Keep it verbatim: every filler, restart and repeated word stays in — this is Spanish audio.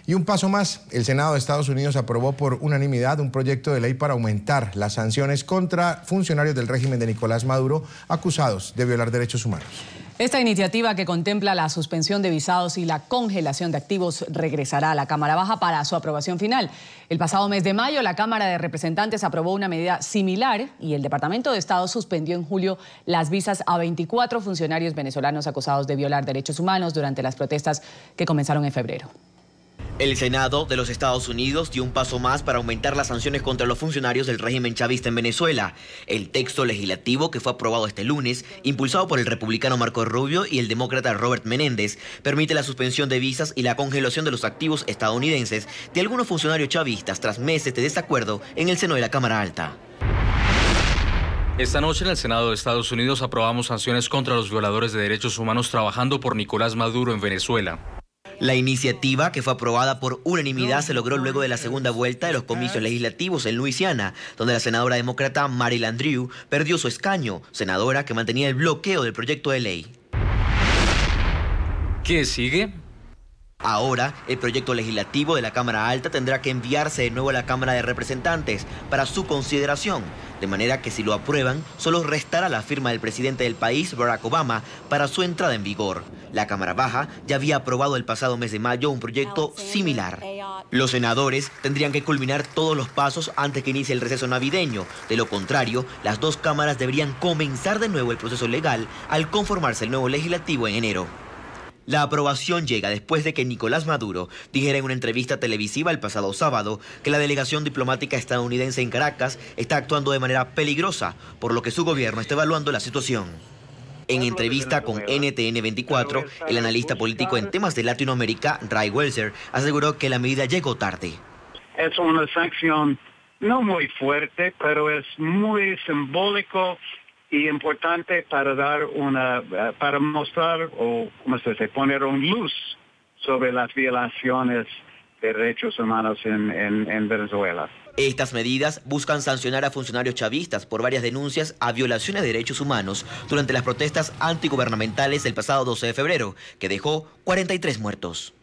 Y un paso más, el Senado de Estados Unidos aprobó por unanimidad un proyecto de ley para aumentar las sanciones contra funcionarios del régimen de Nicolás Maduro acusados de violar derechos humanos. Esta iniciativa, que contempla la suspensión de visados y la congelación de activos, regresará a la Cámara Baja para su aprobación final. El pasado mes de mayo, la Cámara de Representantes aprobó una medida similar y el Departamento de Estado suspendió en julio las visas a veinticuatro funcionarios venezolanos acusados de violar derechos humanos durante las protestas que comenzaron en febrero. El Senado de los Estados Unidos dio un paso más para aumentar las sanciones contra los funcionarios del régimen chavista en Venezuela. El texto legislativo, que fue aprobado este lunes, impulsado por el republicano Marco Rubio y el demócrata Robert Menéndez, permite la suspensión de visas y la congelación de los activos estadounidenses de algunos funcionarios chavistas tras meses de desacuerdo en el seno de la Cámara Alta. Esta noche en el Senado de Estados Unidos aprobamos sanciones contra los violadores de derechos humanos trabajando por Nicolás Maduro en Venezuela. La iniciativa, que fue aprobada por unanimidad, se logró luego de la segunda vuelta de los comicios legislativos en Luisiana, donde la senadora demócrata Mary Landrieu perdió su escaño, senadora que mantenía el bloqueo del proyecto de ley. ¿Qué sigue? Ahora, el proyecto legislativo de la Cámara Alta tendrá que enviarse de nuevo a la Cámara de Representantes para su consideración, de manera que si lo aprueban, solo restará la firma del presidente del país, Barack Obama, para su entrada en vigor. La Cámara Baja ya había aprobado el pasado mes de mayo un proyecto similar. Los senadores tendrían que culminar todos los pasos antes que inicie el receso navideño. De lo contrario, las dos cámaras deberían comenzar de nuevo el proceso legal al conformarse el nuevo legislativo en enero. La aprobación llega después de que Nicolás Maduro dijera en una entrevista televisiva el pasado sábado que la delegación diplomática estadounidense en Caracas está actuando de manera peligrosa, por lo que su gobierno está evaluando la situación. En entrevista con N T N veinticuatro, el analista político en temas de Latinoamérica, Ray Welser, aseguró que la medida llegó tarde. Es una sanción no muy fuerte, pero es muy simbólico y importante para dar una, para mostrar o, ¿cómo se dice?, poner una luz sobre las violaciones de derechos humanos en, en, en Venezuela. Estas medidas buscan sancionar a funcionarios chavistas por varias denuncias a violaciones de derechos humanos durante las protestas antigubernamentales del pasado doce de febrero, que dejó cuarenta y tres muertos.